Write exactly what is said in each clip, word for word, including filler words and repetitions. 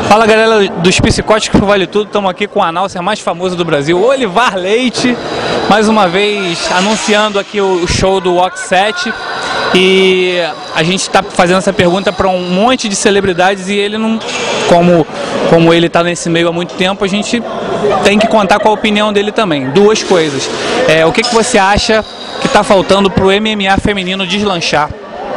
Fala galera dos Psicóticos Vale Tudo, estamos aqui com o announcer mais famoso do Brasil, Olivar Leite, mais uma vez anunciando aqui o show do Walk sete. E a gente está fazendo essa pergunta para um monte de celebridades e ele não, como, como ele está nesse meio há muito tempo, a gente tem que contar com a opinião dele também. Duas coisas, é, o que, que você acha que está faltando para o M M A feminino deslanchar?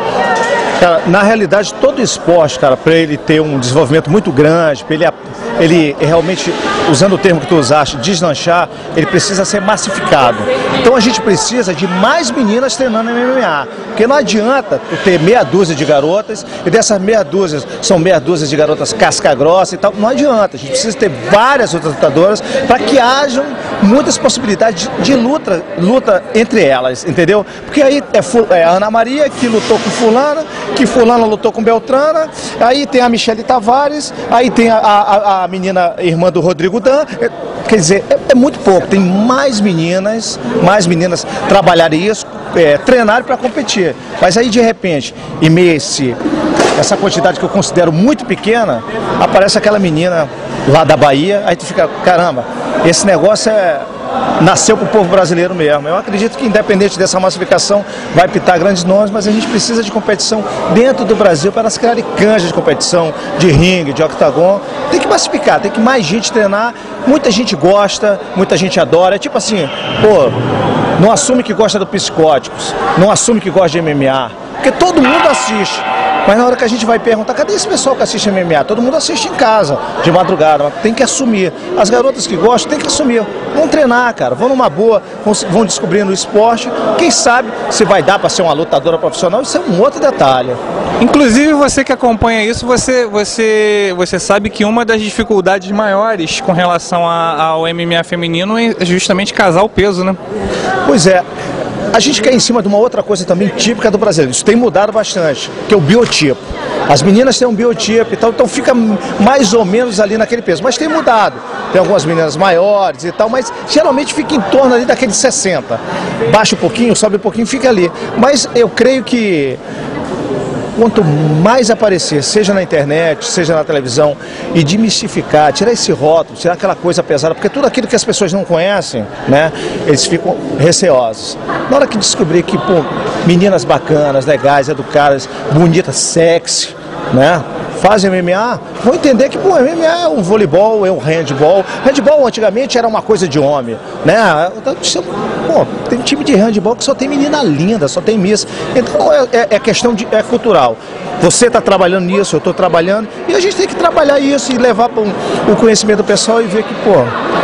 Cara, na realidade, todo esporte, cara, para ele ter um desenvolvimento muito grande, para ele, ele realmente, usando o termo que tu usaste, deslanchar, ele precisa ser massificado. Então a gente precisa de mais meninas treinando M M A, porque não adianta tu ter meia dúzia de garotas, e dessas meia dúzia são meia dúzia de garotas casca grossa e tal, não adianta. A gente precisa ter várias outras lutadoras para que hajam muitas possibilidades de, de luta, luta entre elas, entendeu? Porque aí é, é a Ana Maria que lutou com fulana, que fulana lutou com Beltrana, aí tem a Michele Tavares, aí tem a, a, a menina irmã do Rodrigo Dan, é, quer dizer, é, é muito pouco, tem mais meninas, mais meninas trabalharem isso, é, treinarem para competir, mas aí de repente, em meio a esse, essa quantidade que eu considero muito pequena, aparece aquela menina lá da Bahia, aí tu fica, caramba, esse negócio é... nasceu para o povo brasileiro mesmo. Eu acredito que independente dessa massificação vai pitar grandes nomes, mas a gente precisa de competição dentro do Brasil para elas criarem canjas de competição, de ringue, de octagon. Tem que massificar, tem que mais gente treinar. Muita gente gosta, muita gente adora. É tipo assim, pô, não assume que gosta do Psicóticos, não assume que gosta de M M A, porque todo mundo assiste. Mas na hora que a gente vai perguntar, cadê esse pessoal que assiste M M A? Todo mundo assiste em casa, de madrugada, mas tem que assumir. As garotas que gostam, tem que assumir. Vão treinar, cara, vão numa boa, vão, vão descobrindo o esporte. Quem sabe se vai dar para ser uma lutadora profissional, isso é um outro detalhe. Inclusive você que acompanha isso, você, você, você sabe que uma das dificuldades maiores com relação a, ao M M A feminino é justamente casar o peso, né? Pois é. A gente quer em cima de uma outra coisa também típica do brasileiro, isso tem mudado bastante, que é o biotipo. As meninas têm um biotipo e tal, então fica mais ou menos ali naquele peso, mas tem mudado. Tem algumas meninas maiores e tal, mas geralmente fica em torno ali daqueles sessenta. Baixa um pouquinho, sobe um pouquinho, fica ali. Mas eu creio que quanto mais aparecer, seja na internet, seja na televisão, e demistificar, tirar esse rótulo, tirar aquela coisa pesada, porque tudo aquilo que as pessoas não conhecem, né, eles ficam receosos. Na hora que descobrir que, pô, meninas bacanas, legais, educadas, bonitas, sexy, né, fazem M M A, vão entender que, pô, M M A é um voleibol, é um handball. Handball antigamente era uma coisa de homem, né? Pô, tem time de handball que só tem menina linda, só tem miss. Então é, é, é questão de, é cultural. Você está trabalhando nisso, eu estou trabalhando, e a gente tem que trabalhar isso e levar para um, o conhecimento do pessoal e ver que, pô,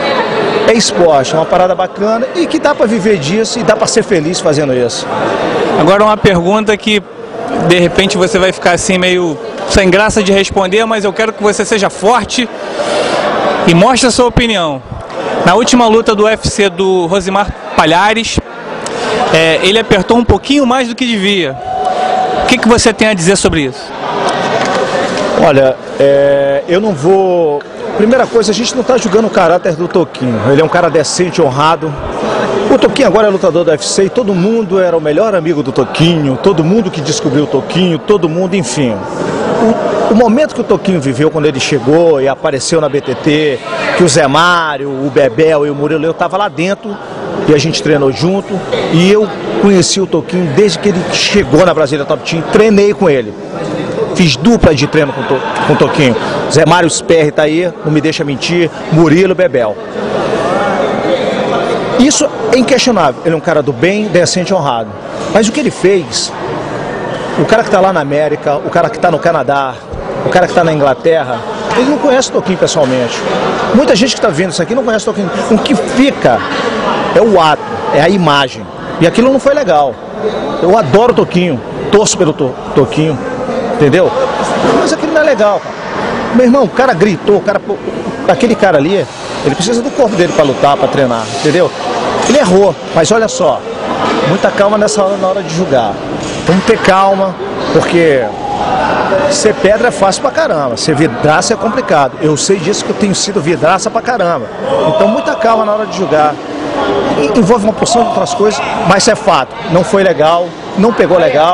é esporte, é uma parada bacana e que dá para viver disso e dá para ser feliz fazendo isso. Agora uma pergunta que de repente você vai ficar assim meio sem graça de responder, mas eu quero que você seja forte e mostre a sua opinião. Na última luta do U F C do Rosimar Palhares, é, ele apertou um pouquinho mais do que devia. O que, que você tem a dizer sobre isso? Olha, é, eu não vou... Primeira coisa, a gente não está julgando o caráter do Toquinho. Ele é um cara decente, honrado. O Toquinho agora é lutador do U F C e todo mundo era o melhor amigo do Toquinho, todo mundo que descobriu o Toquinho, todo mundo, enfim. O, o momento que o Toquinho viveu quando ele chegou e apareceu na B T T, que o Zé Mário, o Bebel e o Murilo, eu estava lá dentro e a gente treinou junto e eu conheci o Toquinho desde que ele chegou na Brasília Top Team, treinei com ele. Fiz dupla de treino com, to, com o Toquinho. Zé Mário Sperry tá aí, não me deixa mentir, Murilo, Bebel. Isso é inquestionável. Ele é um cara do bem, decente e honrado. Mas o que ele fez, o cara que está lá na América, o cara que está no Canadá, o cara que está na Inglaterra, ele não conhece o Toquinho pessoalmente. Muita gente que está vendo isso aqui não conhece o Toquinho. O que fica é o ato, é a imagem. E aquilo não foi legal. Eu adoro o Toquinho, torço pelo to Toquinho, entendeu? Mas aquilo não é legal, cara. Meu irmão, o cara gritou, o cara, aquele cara ali, ele precisa do corpo dele para lutar, para treinar, entendeu? Ele errou, mas olha só, muita calma nessa hora, na hora de julgar. Vamos ter calma, porque ser pedra é fácil pra caramba, ser vidraça é complicado. Eu sei disso que eu tenho sido vidraça pra caramba. Então muita calma na hora de julgar. E envolve uma porção de outras coisas, mas é fato, não foi legal, não pegou legal,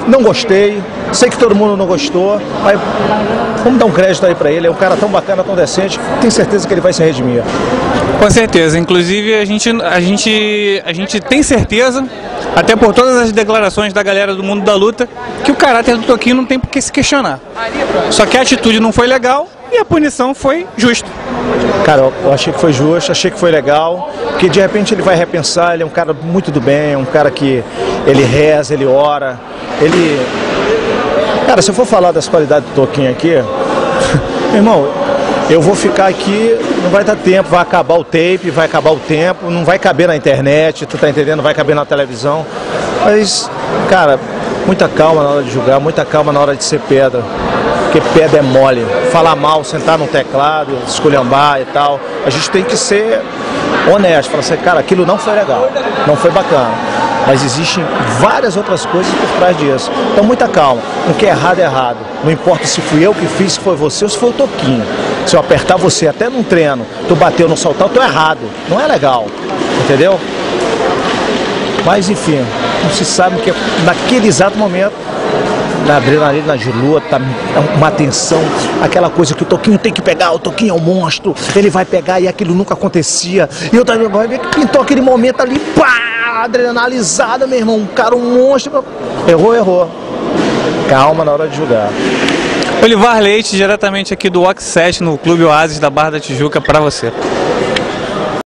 não gostei, sei que todo mundo não gostou, mas vamos dar um crédito aí pra ele, é um cara tão bacana, tão decente, tenho certeza que ele vai se redimir. Com certeza, inclusive a gente, a gente, a gente tem certeza, até por todas as declarações da galera do mundo da luta, que o caráter do Toquinho não tem por que se questionar. Só que a atitude não foi legal e a punição foi justa. Cara, eu achei que foi justo, achei que foi legal, porque de repente ele vai repensar, ele é um cara muito do bem, um cara que ele reza, ele ora, ele... Cara, se eu for falar das qualidades do Toquinho aqui, meu irmão, eu vou ficar aqui, não vai dar tempo, vai acabar o tape, vai acabar o tempo, não vai caber na internet, tu tá entendendo? Não vai caber na televisão. Mas, cara, muita calma na hora de julgar, muita calma na hora de ser pedra. Porque pedra é mole. Falar mal, sentar no teclado, esculhambar e tal. A gente tem que ser honesto, falar assim, cara, aquilo não foi legal, não foi bacana. Mas existem várias outras coisas por trás disso. Então, muita calma. O que é errado é errado. Não importa se fui eu que fiz, se foi você ou se foi o Toquinho. Se eu apertar você até num treino, tu bateu no saltão, tu é errado. Não é legal. Entendeu? Mas, enfim, não se sabe que naquele exato momento, na adrenalina de luta, uma tensão, aquela coisa que o Toquinho tem que pegar, o Toquinho é um monstro, ele vai pegar e aquilo nunca acontecia. E eu também vai ver que pintou aquele momento ali, pá, adrenalizada, meu irmão, um cara, um monstro. Errou, errou. Calma na hora de julgar. Olivar Leite, diretamente aqui do Ox sete, no Clube Oasis da Barra da Tijuca, para você.